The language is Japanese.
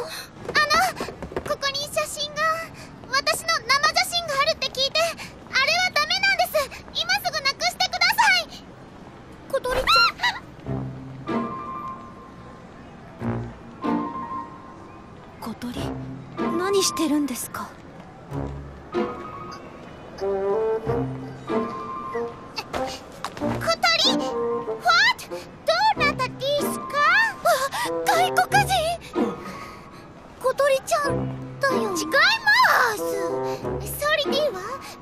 ここに写真が、私の生写真があるって聞いて、あれはダメなんです。今すぐなくしてください。小鳥ちゃん。 小鳥、何してるんですか？ 小鳥 What? どうなったですか？外国人。小鳥ちゃんだよ。違います。ソリディは